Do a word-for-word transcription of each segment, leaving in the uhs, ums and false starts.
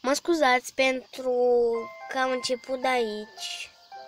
Mă scuzați pentru că am început de aici.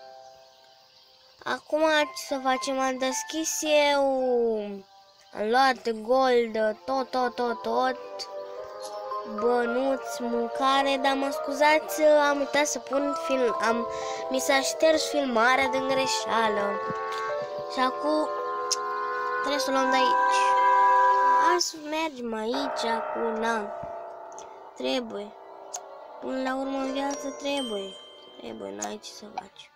Acum ce să facem? Am deschis eu, am luat gold, tot, tot, tot, tot, bănuți, mâncare, dar mă scuzați, am uitat să pun film, am, mi s-a șters filmarea din greșeală. Și acum trebuie să o luăm de aici. Hai să mergem aici, acum, na, trebuie. Până la urmă în viață trebuie, trebuie, n-ai ce să faci.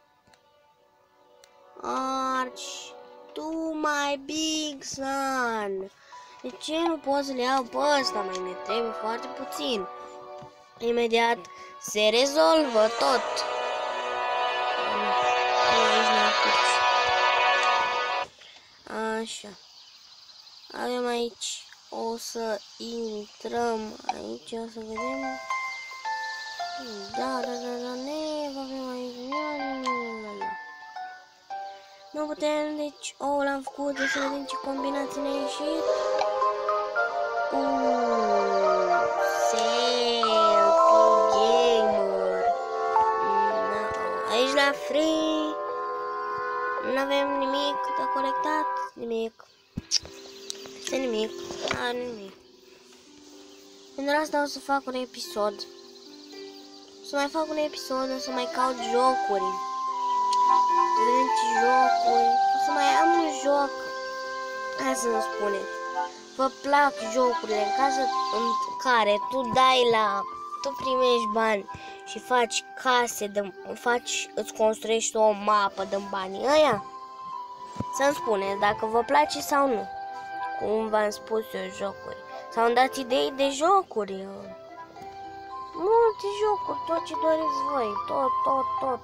Arci, tu my big son. De ce nu pot să le iau pe ăsta? Mai ne trebuie foarte puțin. Imediat se rezolvă tot. Așa. Avem aici. O să intrăm aici, o să vedem. Da, da, da, da, ne, avem aici. Nu putem, deci, oh, l-am făcut, de să vedem ce combinații ne-a ieșit. Uuuu, Selfie Gamer. No. Aici la free nu avem nimic de colectat, nimic. Este nimic, a, nimic. Pentru asta o să fac un episod. O să mai fac un episod, o să mai caut jocuri. Să vedem ce jocuri. O să mai am un joc. Hai să-mi spuneți. Vă plac jocurile în casă în care tu dai la... Tu primești bani și faci case, de, faci, îți construiești o mapă din banii ăia? Să-mi spuneți dacă vă place sau nu. Cum v-am spus eu, jocuri. Sau îmi dați idei de jocuri. Multe jocuri, tot ce doriți voi. Tot, tot, tot.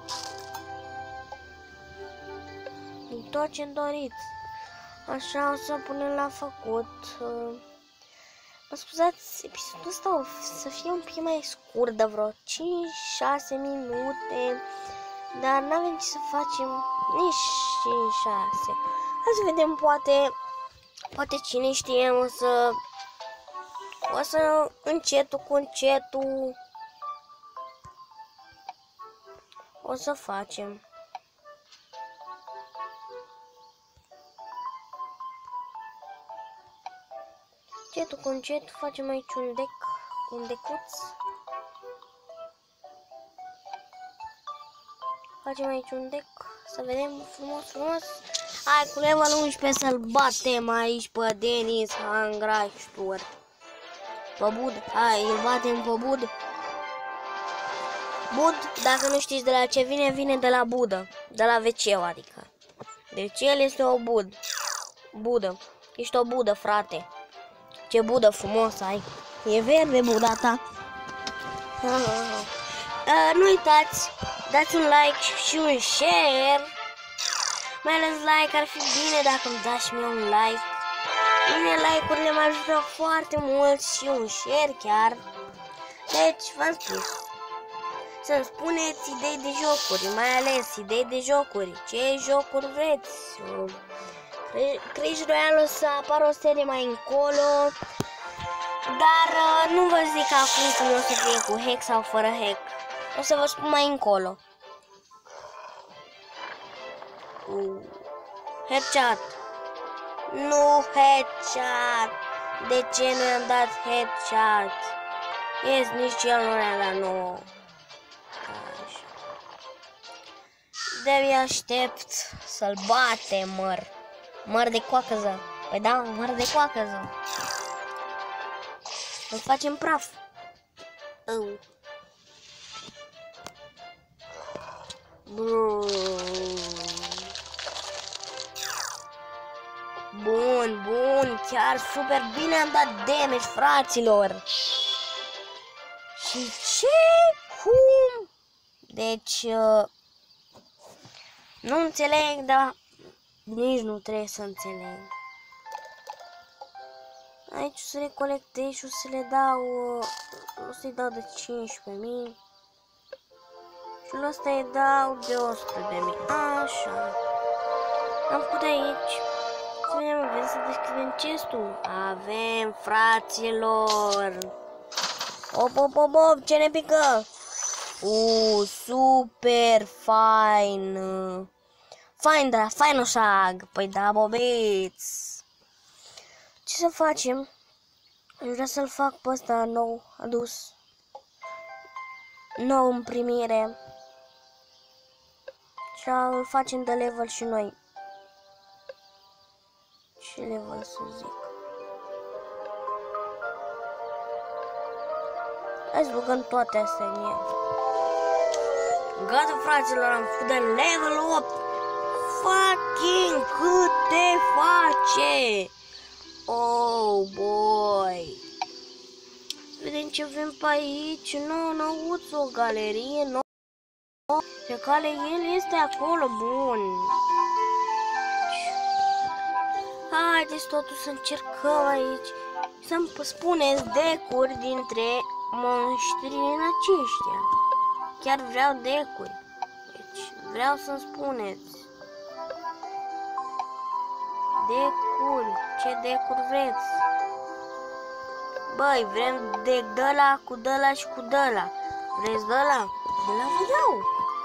Tot ce doriți. Așa o să punem la făcut. Mă scuzați, episodul ăsta o să fie un pic mai scurt, de vreo cinci șase minute. Dar n-avem ce să facem nici cinci șase. Hai să vedem, poate, poate cine știe, o să, o să încetul cu încetul o să facem. Încetul cu încetul facem aici un deck, un decuț. Facem aici un deck, să vedem frumos, frumos. Hai cu level unsprezece să-l batem aici pe Denis Hangraștur. Pe Bud, hai, îl batem pe Bud. Bud, dacă nu știți de la ce vine, vine de la Budă, de la ve ce-ul, adică. Deci el este o Bud. Budă, ești o Budă, frate. Ce budă frumos ai. E verde buda ta. Uh, nu uitați, dați un like și un share. Mai ales like, ar fi bine dacă îmi dați și mie un like. Mine like-urile mă ajută foarte mult și un share chiar. Deci v-am spus, să-mi spuneți idei de jocuri, mai ales idei de jocuri. Ce jocuri vreți? Clash Royale o să apară o serie mai încolo, dar uh, nu vă zic acum cum o să fie cu hack sau fără hack. O să vă spun mai încolo. Uh, headshot. Nu headshot. De ce nu i-am dat headshot? Yes, nici el nu ne-a dat nouă. De-abia aștept să-l bate, măr. Măr de coacăză. Păi da, măr de coacăză. Îl facem praf. Oh. Bun, bun, chiar super bine am dat damage, fraților. Și ce? Cum? Deci, uh, nu înțeleg, dar nici nu trebuie să înțeleg. Aici o să le colectez și o să le dau, o să-i dau de cincisprezece mii. Și la ăsta îi dau de o sută de mii. Așa. Am făcut aici. Să vedem, avem să deschidem chestul. Avem, fraților. Op, op, op, op, ce ne pică? Uuu, super fain. Fain, da, fain oșag. Păi da, bobeți. Ce să facem? Aș vrea să-l fac pe ăsta nou adus. Nou în primire. Și îl facem de level și noi. Ce level să zic? Hai să băgăm toate astea în el. Gata, fraților, am făcut de level opt. Fucking cât te face! Oh, boy! Vedem ce avem pe aici. Nu, n-auzi o galerie nouă. Pe care el este acolo, bun. Haideți totuși să încercăm aici. Să-mi spuneți decuri dintre monștrii aceștia. Chiar vreau decuri. Deci vreau să-mi spuneți. Decuri. Ce decuri vreți? Băi, vrem de dăla cu dăla și cu dăla. Vreți dăla? Dăla vă dau.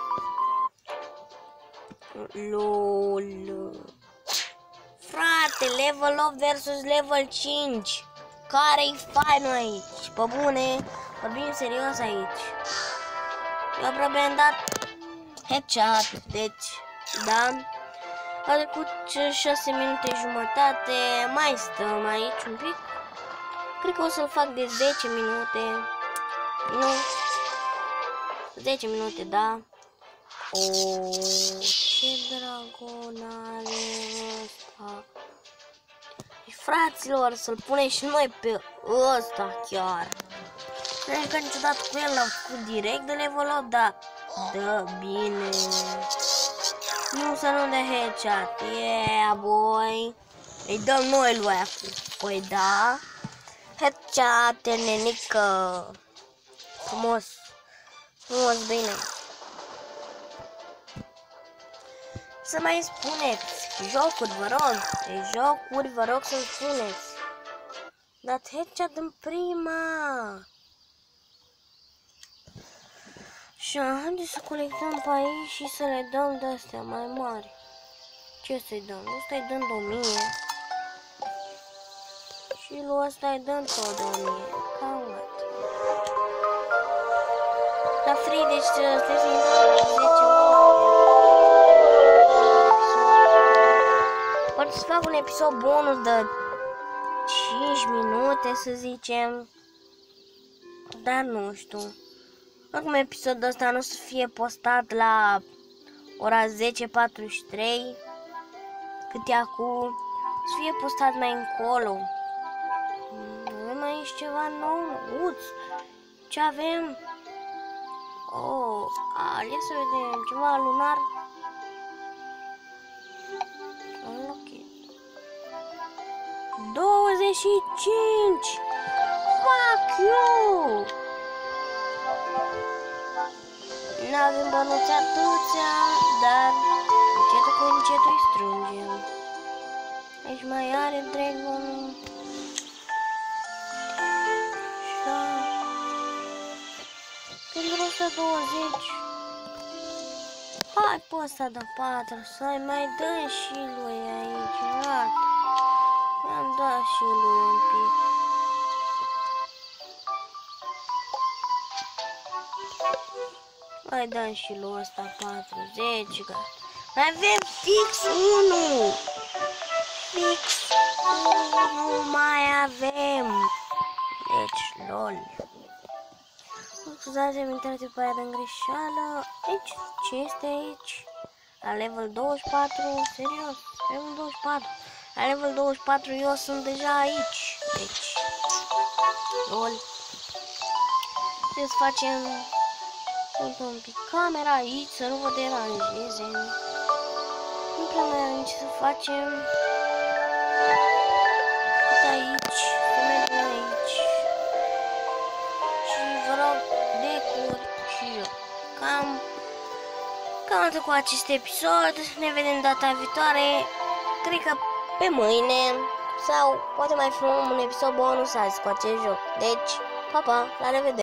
Lol. Frate, level opt versus level cinci. Care-i fainul aici? Pe bune, vorbim serios aici. Eu aproape am dat headshot, deci, da. A trecut șase minute jumătate, mai stăm aici un pic. Cred că o să-l fac de zece minute. Nu. zece minute, da. O, ce dragon are ăsta. Fraților, să-l punem și noi pe ăsta chiar. Cred că niciodată cu el l-am făcut direct de level opt, dar dă bine. Nu să nu de headshot. Yeah, boy. Îi dăm noi lui acum. Păi da. Headshot, nenică. Frumos. Frumos, bine. Să mai spuneți jocuri, vă rog. De jocuri, vă rog să-mi spuneți. Dați headshot în prima. Și haideți să colectăm pe aici și să le dăm de astea mai mari. Ce să-i dăm? Ăsta-i dăm de o mie. Și lui ăsta îi dăm tot de o mie. Cam gata. La free, deci trebuie să intrăm zece ore. Poate să fac un episod bonus de cinci minute, să zicem. Dar nu știu. Acum episodul ăsta nu o să fie postat la ora zece patruzeci și trei. Cât e acum. Să fie postat mai încolo. Avem aici ceva nou. Uț. Ce avem? Oh, a, ia să vedem. Ceva lunar. douăzeci și cinci! Fuck you! N-avem bănuți atâția, dar încetul cu încetul îi strângem. Aici mai are dragon. Așa. Pentru o sută douăzeci. Hai pe ăsta de patru, să-i mai dăm și lui aici, gata. I-am dat și lui un pic. Mai dăm și lui ăsta patruzeci, gata. Mai avem fix unu. Fix unu mai avem. Deci, lol. Scuzați, am intrat pe aia de greșeală. Deci, ce este aici? La level douăzeci și patru, serios, level douăzeci și patru. La level douăzeci și patru eu sunt deja aici. Deci, lol. Trebuie să facem un pic camera aici, să nu vă deranjeze. Nu prea mai avem ce să facem. Cât aici, să mergem aici. Și vă rog, decuri și eu. Cam, cam atât cu acest episod. Ne vedem data viitoare. Cred că pe mâine. Sau poate mai filmăm un episod bonus azi cu acest joc. Deci, pa, pa, la revedere!